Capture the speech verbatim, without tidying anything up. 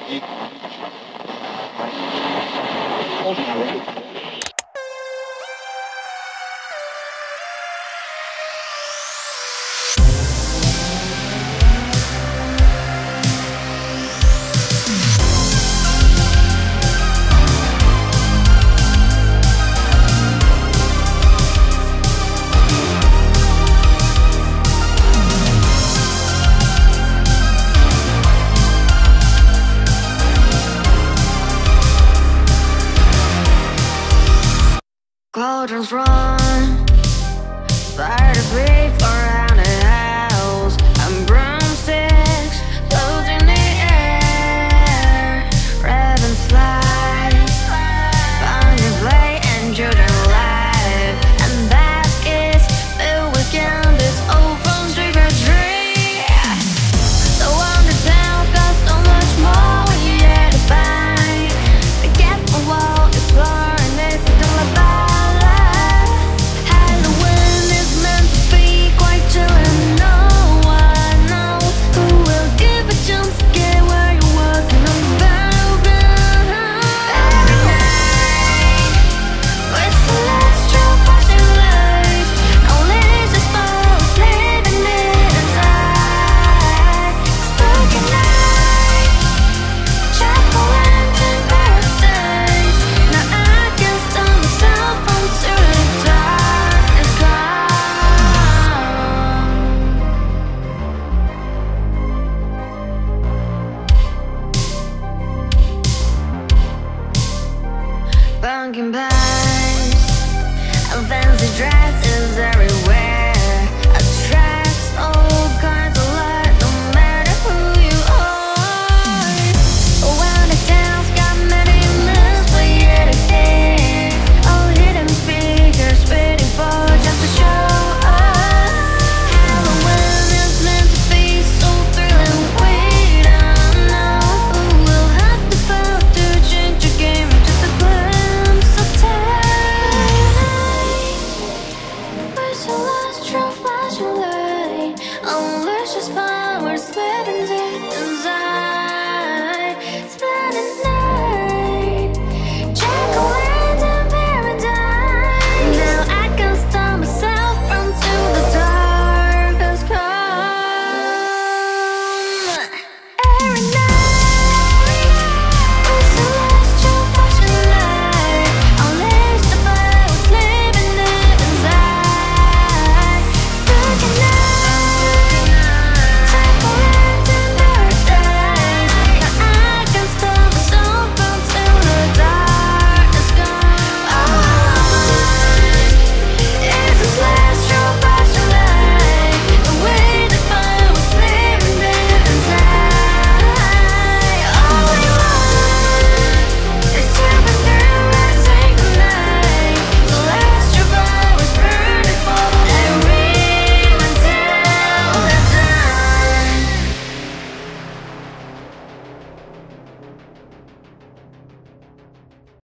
Cauldrons run, spiders weave around the house, and broomsticks float in the air. Ravens fly, pumpkins play and children live, and baskets filled with candies all from tree to tree. The wonder town's got so much more yet to find. Be careful while exploring this little life. Pumpkin pies and fancy dresses.